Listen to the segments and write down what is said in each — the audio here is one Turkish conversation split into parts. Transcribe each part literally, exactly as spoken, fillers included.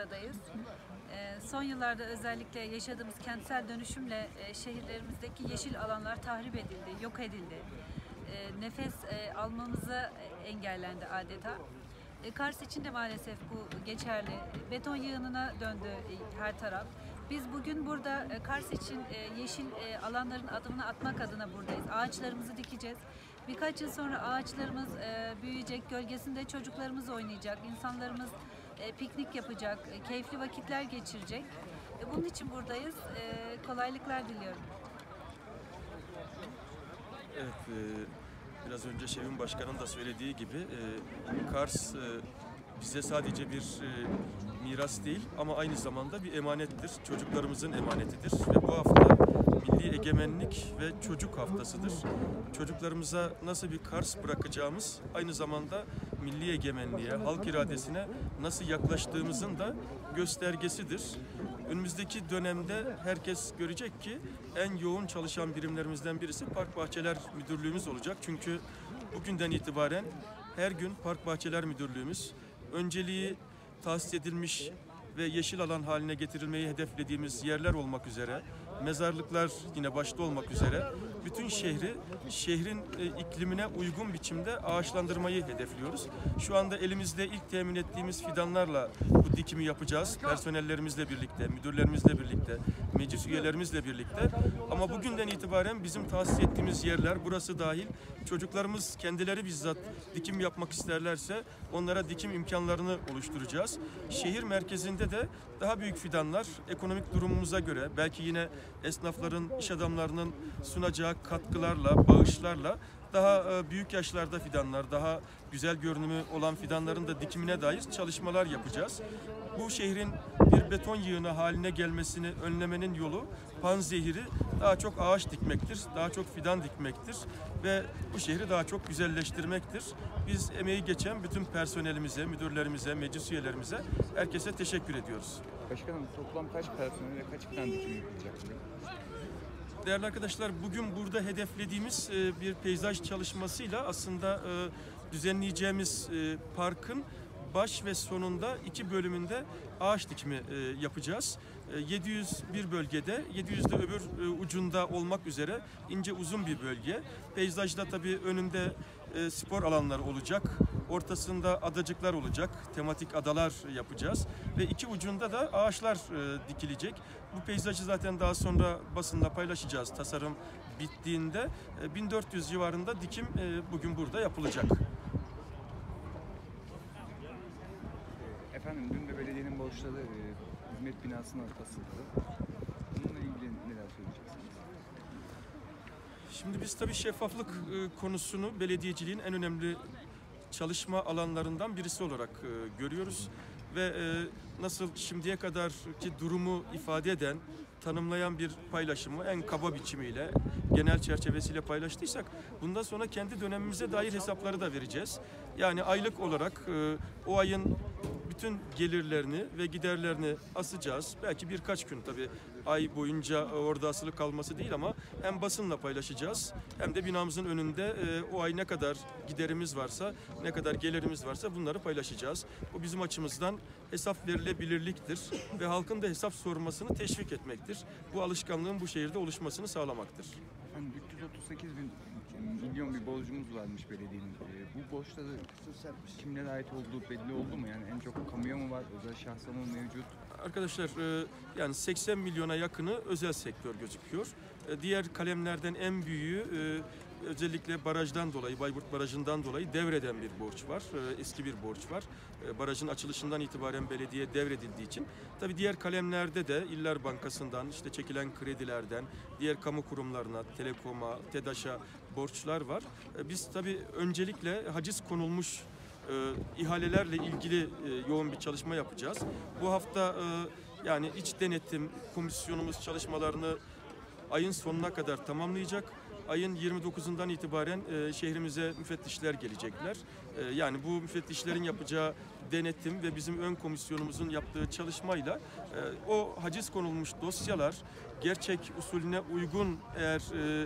buradayız. Son yıllarda özellikle yaşadığımız kentsel dönüşümle şehirlerimizdeki yeşil alanlar tahrip edildi, yok edildi. Nefes almamızı engellendi adeta. Kars için de maalesef bu geçerli. Beton yığınına döndü her taraf. Biz bugün burada Kars için yeşil alanların adımını atmak adına buradayız. Ağaçlarımızı dikeceğiz. Birkaç yıl sonra ağaçlarımız büyüyecek, gölgesinde çocuklarımız oynayacak, insanlarımız piknik yapacak, keyifli vakitler geçirecek. Bunun için buradayız. Kolaylıklar diliyorum. Evet, e, biraz önce Şevin Başkan'ın da söylediği gibi e, Kars e, bize sadece bir e, miras değil ama aynı zamanda bir emanettir. Çocuklarımızın emanetidir ve bu hafta Milli Egemenlik ve Çocuk Haftasıdır. Çocuklarımıza nasıl bir Kars bırakacağımız aynı zamanda milli egemenliğe, halk iradesine nasıl yaklaştığımızın da göstergesidir. Önümüzdeki dönemde herkes görecek ki en yoğun çalışan birimlerimizden birisi Park Bahçeler Müdürlüğümüz olacak. Çünkü bugünden itibaren her gün Park Bahçeler Müdürlüğümüz önceliği tahsis edilmiş ve yeşil alan haline getirilmeyi hedeflediğimiz yerler olmak üzere, mezarlıklar yine başta olmak üzere bütün şehri şehrin iklimine uygun biçimde ağaçlandırmayı hedefliyoruz. Şu anda elimizde ilk temin ettiğimiz fidanlarla bu dikimi yapacağız. Personellerimizle birlikte, müdürlerimizle birlikte, meclis üyelerimizle birlikte. Ama bugünden itibaren bizim tahsis ettiğimiz yerler, burası dahil, çocuklarımız kendileri bizzat dikim yapmak isterlerse onlara dikim imkanlarını oluşturacağız. Şehir merkezinde de daha büyük fidanlar ekonomik durumumuza göre, belki yine esnafların, iş adamlarının sunacağı katkılarla, bağışlarla daha büyük yaşlarda fidanlar, daha güzel görünümü olan fidanların da dikimine dair çalışmalar yapacağız. Bu şehrin bir beton yığını haline gelmesini önlemenin yolu panzehiri daha çok ağaç dikmektir, daha çok fidan dikmektir ve bu şehri daha çok güzelleştirmektir. Biz emeği geçen bütün personelimize, müdürlerimize, meclis üyelerimize, herkese teşekkür ediyoruz. Başkanım, toplam kaç personel ve kaç fidan dikimi yapılacak? Değerli arkadaşlar, bugün burada hedeflediğimiz bir peyzaj çalışmasıyla aslında düzenleyeceğimiz parkın baş ve sonunda iki bölümünde ağaç dikimi yapacağız. yedi yüz bir bölgede, yedi yüz de öbür ucunda olmak üzere ince uzun bir bölge. Peyzajda tabii önünde spor alanları olacak, ortasında adacıklar olacak, tematik adalar yapacağız ve iki ucunda da ağaçlar dikilecek. Bu peyzajı zaten daha sonra basında paylaşacağız. Tasarım bittiğinde bin dört yüz civarında dikim bugün burada yapılacak. Efendim, dün de belediyenin borçları e, hizmet binasına asıldı. Bununla ilgili neler söyleyeceksiniz? Şimdi biz tabii şeffaflık e, konusunu belediyeciliğin en önemli çalışma alanlarından birisi olarak e, görüyoruz. Ve e, nasıl şimdiye kadarki durumu ifade eden, tanımlayan bir paylaşımı en kaba biçimiyle, genel çerçevesiyle paylaştıysak, bundan sonra kendi dönemimize dair hesapları da vereceğiz. Yani aylık olarak e, o ayın bütün gelirlerini ve giderlerini asacağız. Belki birkaç gün tabii ay boyunca orada asılı kalması değil ama hem basınla paylaşacağız hem de binamızın önünde e, o ay ne kadar giderimiz varsa, ne kadar gelirimiz varsa bunları paylaşacağız. Bu bizim açımızdan hesap verilebilirliktir ve halkın da hesap sormasını teşvik etmektir. Bu alışkanlığın bu şehirde oluşmasını sağlamaktır. Efendim, üç yüz otuz sekiz bin milyon bir borcumuz varmış belediyenin. Bu borçları kimlere ait olduğu belli oldu mu? Yani en çok kamuya mı var, özel şahsa mı mevcut? Arkadaşlar, yani seksen milyona yakını özel sektör gözüküyor. Diğer kalemlerden en büyüğü özellikle barajdan dolayı, Bayburt Barajı'ndan dolayı devreden bir borç var. Eski bir borç var. Barajın açılışından itibaren belediye devredildiği için. Tabii diğer kalemlerde de İller Bankası'ndan, işte çekilen kredilerden, diğer kamu kurumlarına, Telekom'a, TEDAŞ'a borçlar var. Biz tabii öncelikle haciz konulmuş e, ihalelerle ilgili e, yoğun bir çalışma yapacağız. Bu hafta e, yani iç denetim komisyonumuz çalışmalarını ayın sonuna kadar tamamlayacak. Ayın yirmi dokuzundan itibaren e, şehrimize müfettişler gelecekler. E, yani bu müfettişlerin yapacağı denetim ve bizim ön komisyonumuzun yaptığı çalışmayla e, o haciz konulmuş dosyalar gerçek usulüne uygun eğer e,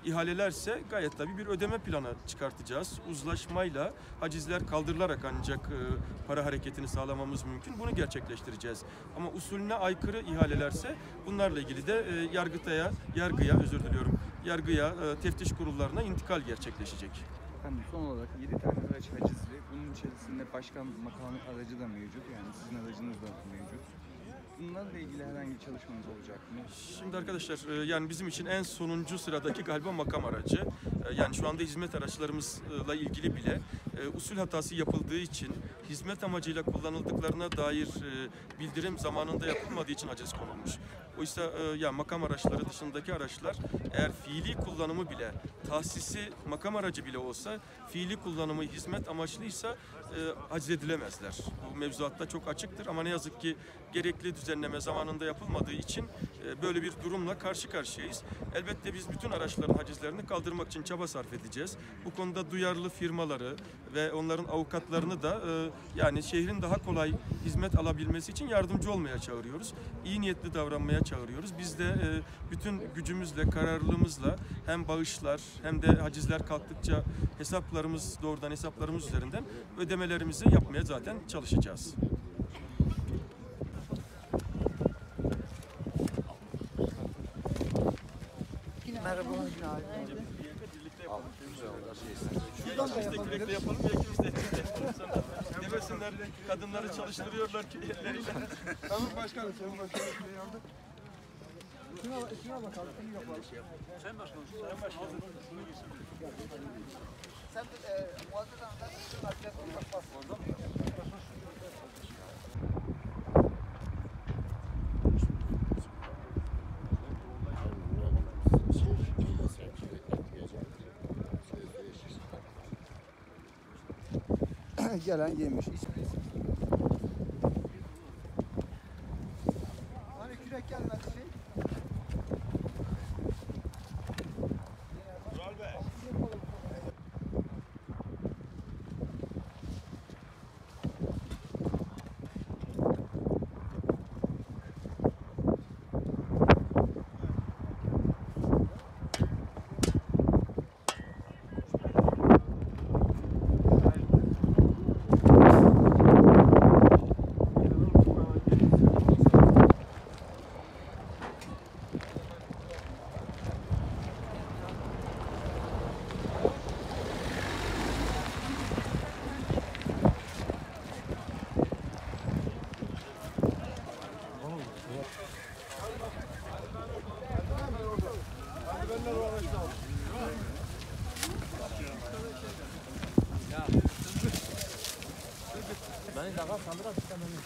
ihalelerse gayet tabii bir ödeme planı çıkartacağız. Uzlaşmayla hacizler kaldırılarak ancak e, para hareketini sağlamamız mümkün. Bunu gerçekleştireceğiz. Ama usulüne aykırı ihalelerse bunlarla ilgili de e, yargıtaya, yargıya özür diliyorum, yargıya, e, teftiş kurullarına intikal gerçekleşecek. Efendim son olarak yedi tane araç hacizli. Bunun içerisinde başkan makamı aracı da mevcut. Yani sizin aracınız da mevcut. Bunlarla ilgili herhangi bir çalışmanız olacak mı? Şimdi arkadaşlar e, yani bizim için en sonuncu sıradaki galiba makam aracı. E, Yani şu anda hizmet araçlarımızla ilgili bile e, usul hatası yapıldığı için hizmet amacıyla kullanıldıklarına dair e, bildirim zamanında yapılmadığı için haciz konulmuş. Oysa e, ya makam araçları dışındaki araçlar eğer fiili kullanımı bile, tahsisi makam aracı bile olsa fiili kullanımı hizmet amaçlıysa e, haciz edilemezler. Bu mevzuatta çok açıktır ama ne yazık ki gerekli düzenleme zamanında yapılmadığı için e, böyle bir durumla karşı karşıyayız. Elbette biz bütün araçların hacizlerini kaldırmak için çaba sarf edeceğiz. Bu konuda duyarlı firmaları ve onların avukatlarını da e, yani şehrin daha kolay hizmet alabilmesi için yardımcı olmaya çağırıyoruz. İyi niyetli davranmaya çağırıyoruz. Biz de e, bütün gücümüzle, kararlılığımızla hem bağışlar hem de hacizler kalktıkça hesaplarımız, doğrudan hesaplarımız üzerinden ödemelerimizi yapmaya zaten çalışacağız. Merhaba. Şuradan da yapalım. yapalım. Belki biz de yapalım. Demesinler kadınları çalıştırıyorlar ki elleriyle. Tamam başkanım, sayın başkanım. Şuna, şuna bakalım, şunu yapalım. Sen başkanım, sen başkanım. Sen e, Muazzez Hanım'dan şunu atacak olmak gelen yemiş, içmiş. Hani kürek gelmedi şey. Mural Bey. Beni daha sandıra istememiz.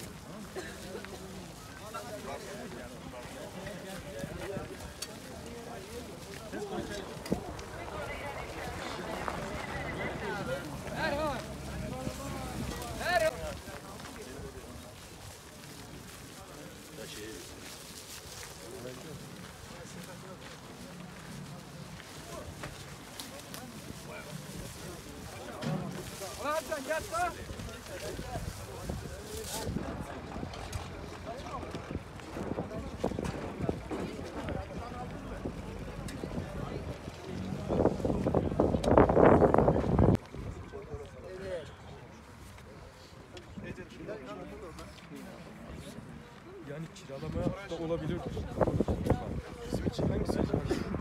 Yani kiralama da olabilir. Bizim için hangisi?